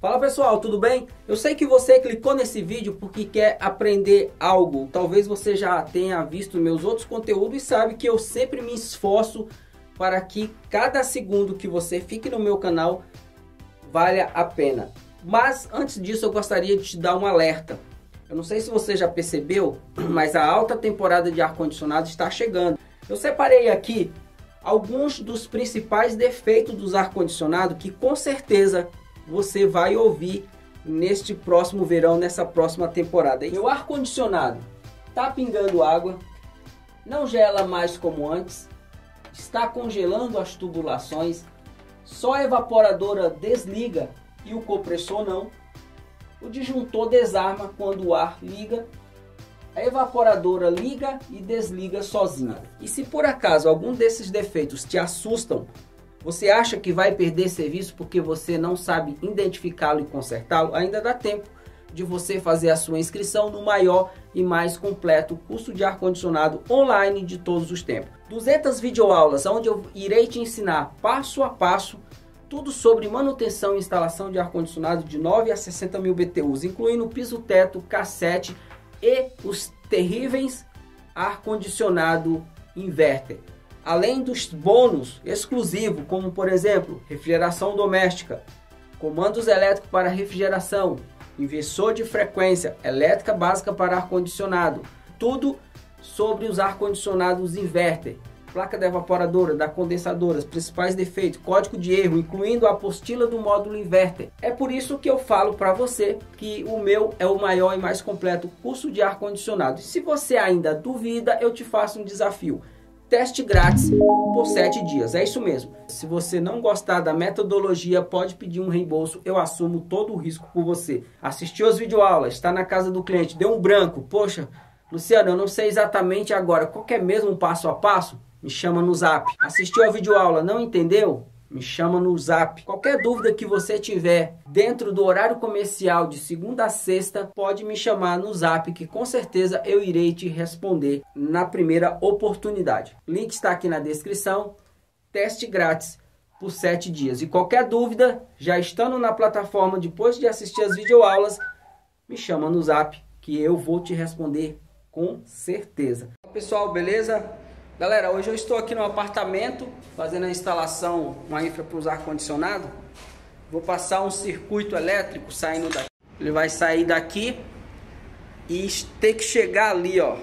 Fala pessoal, tudo bem? Eu sei que você clicou nesse vídeo porque quer aprender algo. Talvez você já tenha visto meus outros conteúdos e sabe que eu sempre me esforço para que cada segundo que você fique no meu canal valha a pena. Mas antes disso eu gostaria de te dar um alerta. Eu não sei se você já percebeu, mas a alta temporada de ar-condicionado está chegando. Eu separei aqui alguns dos principais defeitos dos ar-condicionado que com certeza você vai ouvir neste próximo verão, nessa próxima temporada. O ar-condicionado está pingando água, não gela mais como antes, está congelando as tubulações, só a evaporadora desliga e o compressor não. O disjuntor desarma quando o ar liga, a evaporadora liga e desliga sozinha. E se por acaso algum desses defeitos te assustam, você acha que vai perder serviço porque você não sabe identificá-lo e consertá-lo? Ainda dá tempo de você fazer a sua inscrição no maior e mais completo curso de ar-condicionado online de todos os tempos. 200 videoaulas onde eu irei te ensinar passo a passo tudo sobre manutenção e instalação de ar-condicionado de 9 a 60 mil BTUs, incluindo piso-teto, cassete e os terríveis ar-condicionado inverter. Além dos bônus exclusivos, como por exemplo, refrigeração doméstica, comandos elétricos para refrigeração, inversor de frequência, elétrica básica para ar-condicionado, tudo sobre os ar-condicionados inverter, placa da evaporadora, da condensadora, os principais defeitos, código de erro, incluindo a apostila do módulo inverter. É por isso que eu falo para você que o meu é o maior e mais completo curso de ar-condicionado. E se você ainda duvida, eu te faço um desafio. Teste grátis por 7 dias, é isso mesmo. Se você não gostar da metodologia, pode pedir um reembolso, eu assumo todo o risco por você. Assistiu as videoaulas, está na casa do cliente, deu um branco, poxa, Luciano, eu não sei exatamente agora, qual que é mesmo um passo a passo? Me chama no zap. Assistiu a videoaula, não entendeu? Me chama no zap. Qualquer dúvida que você tiver dentro do horário comercial de segunda a sexta, pode me chamar no zap que com certeza eu irei te responder na primeira oportunidade. O link está aqui na descrição. Teste grátis por 7 dias. E qualquer dúvida, já estando na plataforma depois de assistir as videoaulas, me chama no zap que eu vou te responder com certeza. Pessoal, beleza? Galera, hoje eu estou aqui no apartamento fazendo a instalação, uma infra para os ar-condicionado. Vou passar um circuito elétrico saindo daqui. Ele vai sair daqui e ter que chegar ali, ó.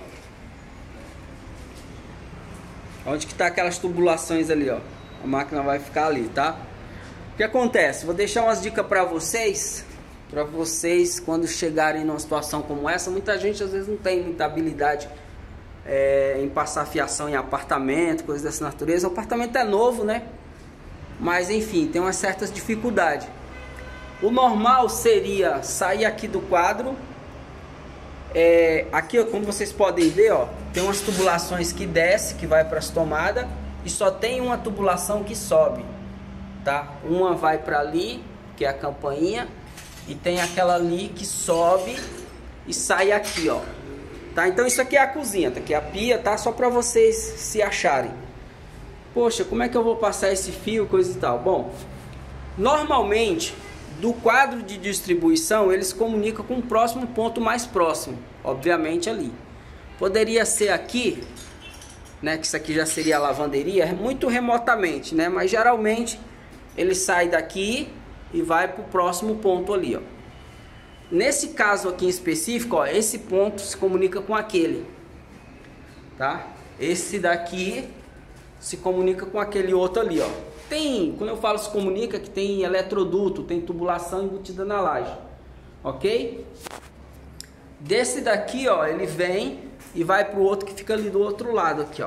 Onde que tá aquelas tubulações ali, ó. A máquina vai ficar ali, tá? O que acontece? Vou deixar umas dicas para vocês quando chegarem numa situação como essa. Muita gente às vezes não tem muita habilidade em passar fiação em apartamento, coisas dessa natureza. O apartamento é novo, né? Mas enfim, tem umas certas dificuldades. O normal seria sair aqui do quadro. Aqui, ó, como vocês podem ver, ó, tem umas tubulações que desce, que vai para as tomadas, e só tem uma tubulação que sobe, tá? Uma vai para ali, que é a campainha, e tem aquela ali que sobe e sai aqui, ó. Tá, então isso aqui é a cozinha, tá aqui a pia, tá? Só para vocês se acharem. Poxa, como é que eu vou passar esse fio, coisa e tal? Bom, normalmente do quadro de distribuição eles comunicam com o próximo ponto mais próximo, obviamente ali. Poderia ser aqui, né? Que isso aqui já seria a lavanderia, muito remotamente, né? Mas geralmente ele sai daqui e vai para o próximo ponto ali, ó. Nesse caso aqui em específico, ó, esse ponto se comunica com aquele, tá? Esse daqui se comunica com aquele outro ali, ó. Tem, quando eu falo se comunica, que tem eletroduto, tem tubulação embutida na laje, ok? Desse daqui, ó, ele vem e vai pro outro que fica ali do outro lado aqui, ó.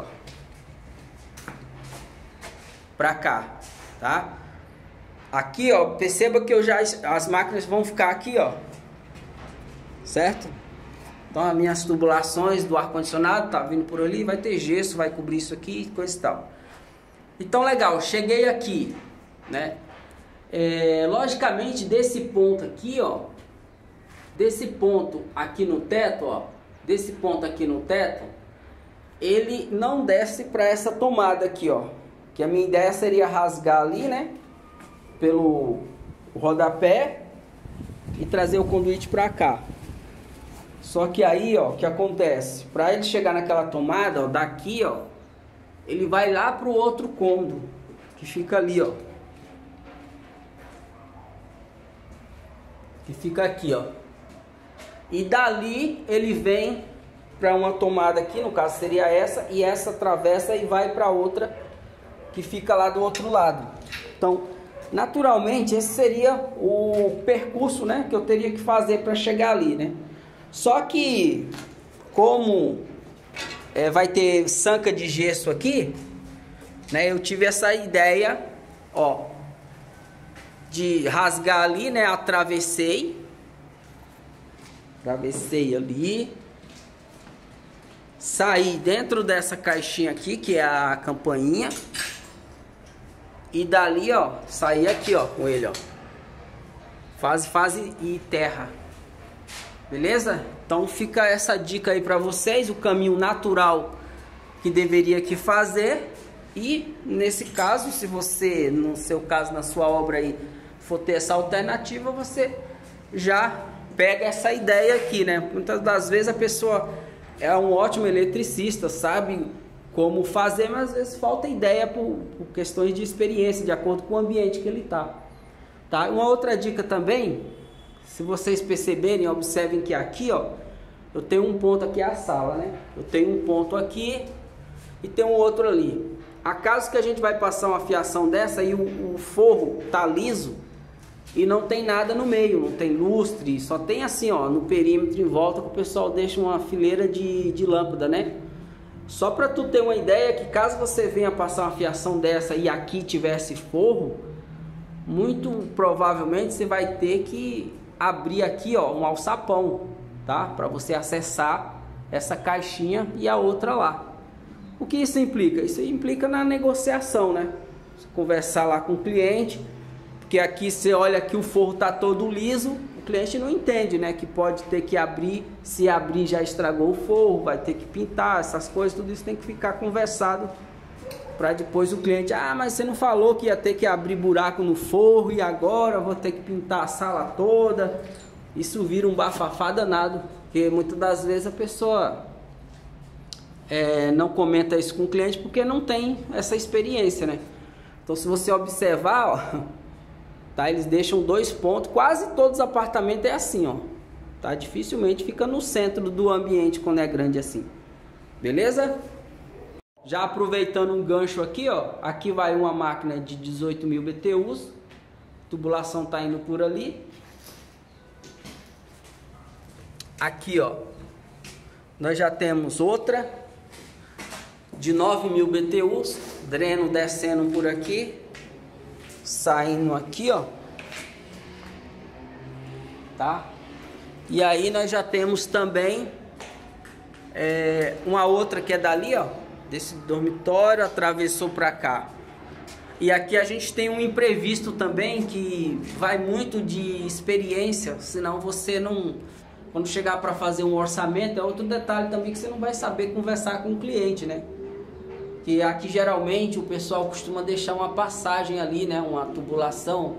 Pra cá, tá? Aqui, ó, perceba que as máquinas vão ficar aqui, ó. Certo? Então as minhas tubulações do ar-condicionado tá vindo por ali, vai ter gesso, vai cobrir isso aqui, coisa e tal. Então legal, cheguei aqui, né? Logicamente desse ponto aqui, ó, desse ponto aqui no teto, ó, desse ponto aqui no teto, ele não desce para essa tomada aqui, ó. Que a minha ideia seria rasgar ali, né? Pelo rodapé e trazer o conduíte para cá. Só que aí, ó, o que acontece? Para ele chegar naquela tomada, ó, daqui, ó, ele vai lá pro outro cômodo que fica ali, ó. Que fica aqui, ó. E dali ele vem para uma tomada aqui, no caso seria essa, e essa atravessa e vai para outra que fica lá do outro lado. Então, naturalmente, esse seria o percurso, né, que eu teria que fazer para chegar ali, né? Só que, como vai ter sanca de gesso aqui, né, eu tive essa ideia, ó, de rasgar ali, né, atravessei ali, saí dentro dessa caixinha aqui, que é a campainha, e dali, ó, saí aqui, ó, com ele, ó, fase e terra, beleza? Então fica essa dica aí para vocês, o caminho natural que deveria aqui fazer. E nesse caso, se você, no seu caso, na sua obra aí, for ter essa alternativa, você já pega essa ideia aqui, né? Muitas das vezes a pessoa é um ótimo eletricista, sabe como fazer, mas às vezes falta ideia por questões de experiência, de acordo com o ambiente que ele tá. Uma outra dica também, se vocês perceberem, observem que aqui, ó, eu tenho um ponto aqui, a sala, né? Eu tenho um ponto aqui e tem um outro ali. Acaso que a gente vai passar uma fiação dessa e o forro tá liso e não tem nada no meio, não tem lustre, só tem assim, ó, no perímetro em volta, que o pessoal deixa uma fileira de lâmpada, né? Só para tu ter uma ideia, que caso você venha passar uma fiação dessa e aqui tivesse forro, muito provavelmente você vai ter que abrir aqui, ó, um alçapão, tá? Para você acessar essa caixinha e a outra lá. O que isso implica? Isso implica na negociação, né? Você conversar lá com o cliente, porque aqui você olha que o forro tá todo liso, o cliente não entende, né? Que pode ter que abrir, se abrir já estragou o forro, vai ter que pintar, essas coisas, tudo isso tem que ficar conversado para depois o cliente, ah, mas você não falou que ia ter que abrir buraco no forro e agora eu vou ter que pintar a sala toda. Isso vira um bafafá danado, porque muitas das vezes a pessoa não comenta isso com o cliente porque não tem essa experiência, né? Então, se você observar, ó, tá, eles deixam 2 pontos, quase todos os apartamentos é assim, ó, tá? Dificilmente fica no centro do ambiente quando é grande assim, beleza? Já aproveitando um gancho aqui, ó, aqui vai uma máquina de 18.000 BTUs, tubulação tá indo por ali. Aqui, ó, nós já temos outra de 9.000 BTUs, dreno descendo por aqui, saindo aqui, ó, tá? E aí nós já temos também uma outra que é dali, ó, desse dormitório, atravessou para cá. E aqui a gente tem um imprevisto também, que vai muito de experiência, senão você não, quando chegar para fazer um orçamento, é outro detalhe também que você não vai saber conversar com o cliente, né? Que aqui geralmente o pessoal costuma deixar uma passagem ali, né? Uma tubulação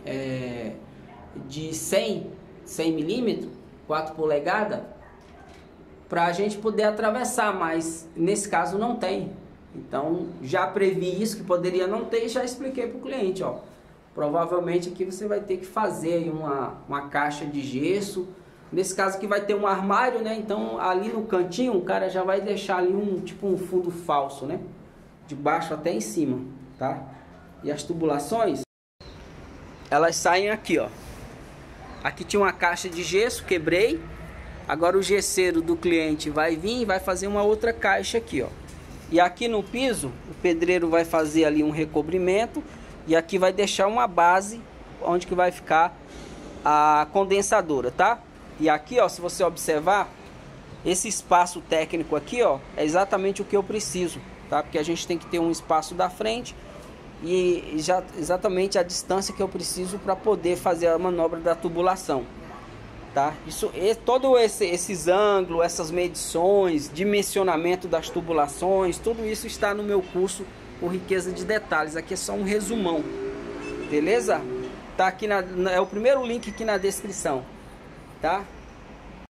de 100 milímetros, 4 polegadas, para a gente poder atravessar, mas nesse caso não tem. Então já previ isso, que poderia não ter, e já expliquei para o cliente, ó, provavelmente aqui você vai ter que fazer uma caixa de gesso. Nesse caso aqui vai ter um armário, né? Então ali no cantinho o cara já vai deixar ali tipo um fundo falso, né? De baixo até em cima, tá? E as tubulações, elas saem aqui, ó. Aqui tinha uma caixa de gesso, quebrei. Agora o gesseiro do cliente vai vir e vai fazer uma outra caixa aqui, ó. E aqui no piso, o pedreiro vai fazer ali um recobrimento. E aqui vai deixar uma base onde que vai ficar a condensadora, tá? E aqui, ó, se você observar, esse espaço técnico aqui, ó, é exatamente o que eu preciso, tá? Porque a gente tem que ter um espaço da frente e já exatamente a distância que eu preciso para poder fazer a manobra da tubulação, tá? Todo esses ângulos, essas medições, dimensionamento das tubulações, tudo isso está no meu curso, o Riqueza de Detalhes. Aqui é só um resumão, beleza? tá aqui é o primeiro link aqui na descrição, tá?